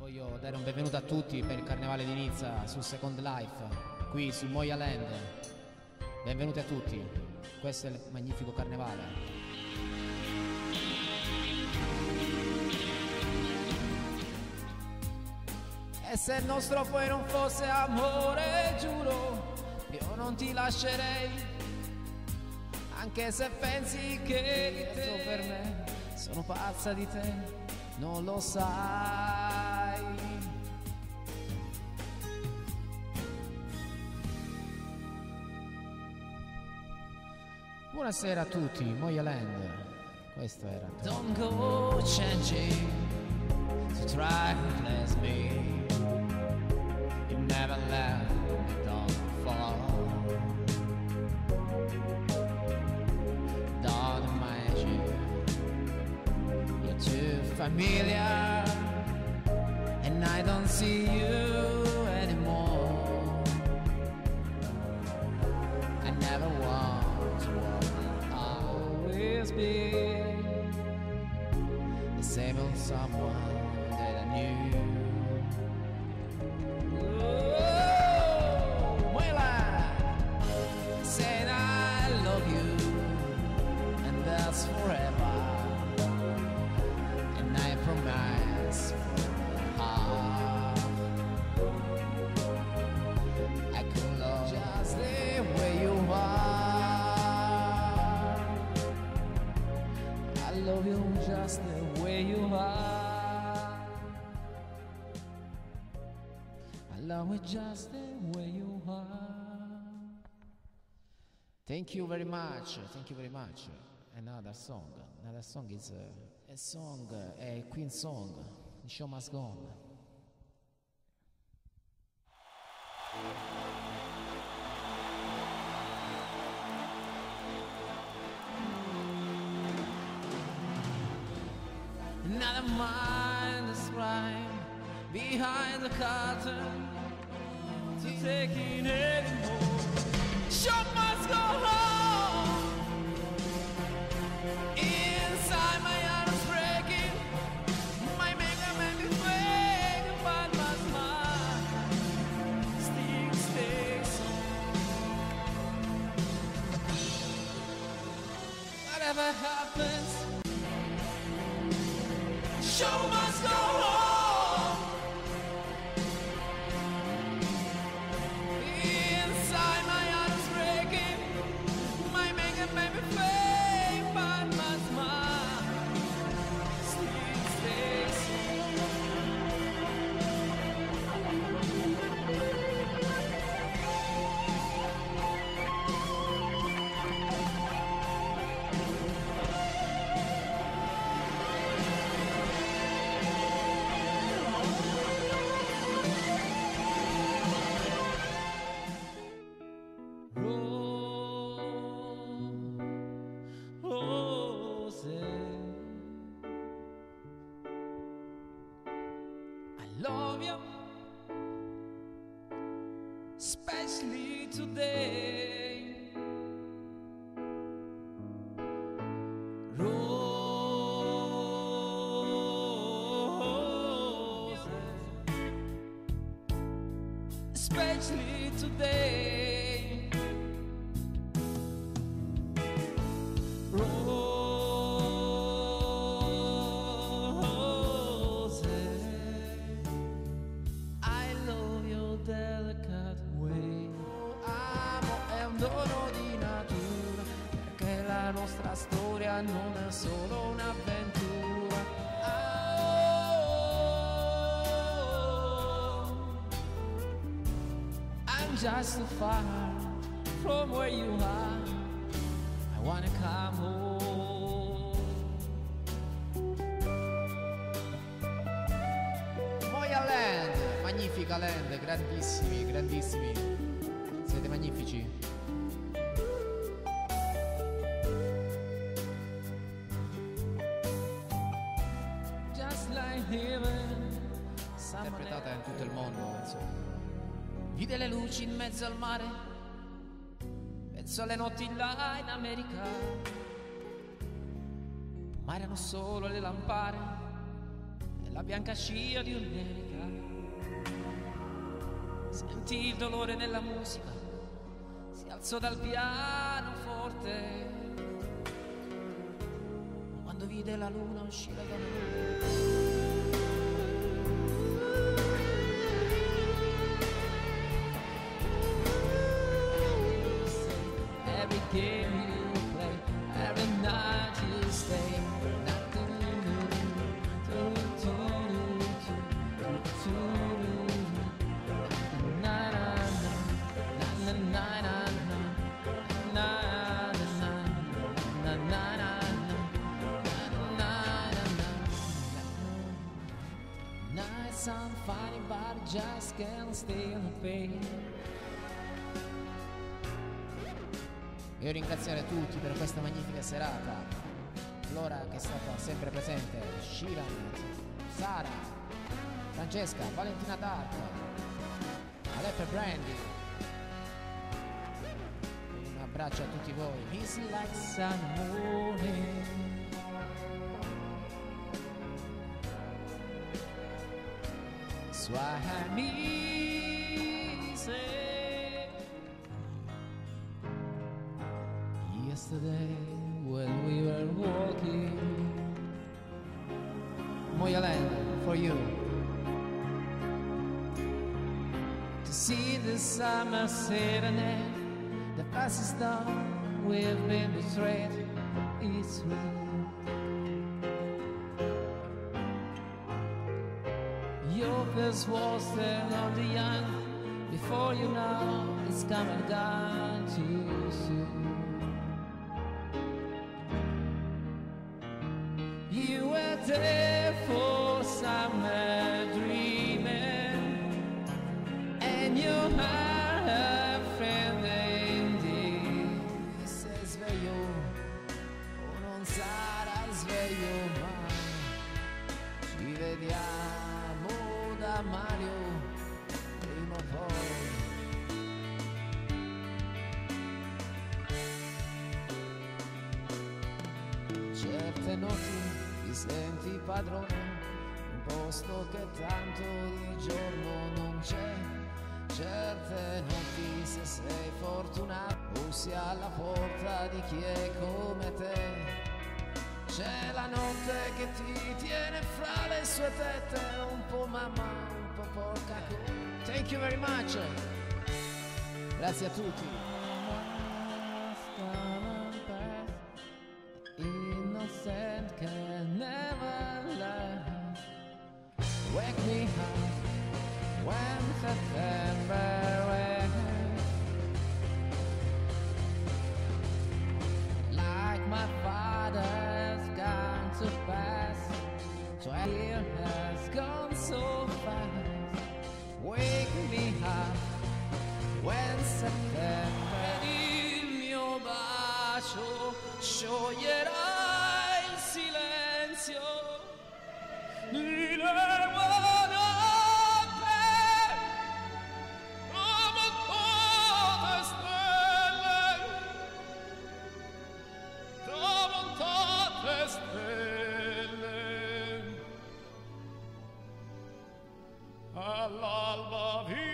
Voglio dare un benvenuto a tutti per il carnevale di Nizza su Second Life, qui su Moia Land. Benvenuti a tutti, questo è il magnifico carnevale. E se il nostro poi non fosse amore, giuro, io non ti lascerei, anche se pensi che io per me sono pazza di te, non lo sai. Buonasera a tutti, Moia Land. Questo era Don't go changing to try to please me. You never let me down fall. Don't imagine you're too familiar, and I don't see you anymore. I never want to walk, I'll always be the same old someone that I knew. Oh, my life, saying I love you, and that's forever. And I promise I could love just the way you are. I love you just the way you are. I love you just the way you are. Thank you very much. Thank you very much. Another song is a song, a Queen song. The show must go on. Another mind is right behind the curtain, to taking anymore. Show must go on. Inside my heart is breaking, my makeup made me fake, but my smile still stays on. Whatever happens, show must go on. Inside my heart is breaking, my makeup made me fake, but my smile still stays especially today. Roses, especially today. Roses, I love your delicate way. Amo è un dono di natura, perché la nostra storia non è solo un'avventura. Oh, I'm just too far from where you are. I wanna come home. Moia Land, magnifica land, grandissimi, grandissimi. Siete magnifici. Just like heaven, interpretata in tutto il mondo, insomma. Vide le luci in mezzo al mare, penso alle notti là in America, ma erano solo le lampare la bianca scia di un'erica. Sentì il dolore nella musica, si alzò dal pianoforte, quando vide la luna uscire da lui. Every game you play, every night you stay. Nights I'm funny but I just can't stay in the pain. Io ringraziare tutti per questa magnifica serata, Flora che è stata sempre presente, Shiran, Sara, Francesca, Valentina Dark, Aleppe Brandy. Un abbraccio a tutti voi. It's like sun morning. Swahili. Yesterday when we were walking, Moyaland for you, to see the summer serenade, the fastest dawn we've been betrayed, it's true. Your face was still on the young, before you know it's come and gone too soon. You were there for summer dreaming, and your heart a friend indeed. Se sveglio o non sarà sveglio mai, ci vediamo da Mario prima o poi. Certe notti ti senti padrone, un posto che tanto di giorno non c'è. Certe notti se sei fortunato bussi alla porta di chi è come te. C'è la notte che ti tiene fra le sue tette, un po' mamma, un po' porca. Thank you very much. Grazie a tutti. Innocent can never last. Wake me up when September ends. Like my father's gone to pass, 12 years has gone so fast. Wake me up when September. Il mio bacio scioglierà il silenzio di le buone tramontate stelle all'alba.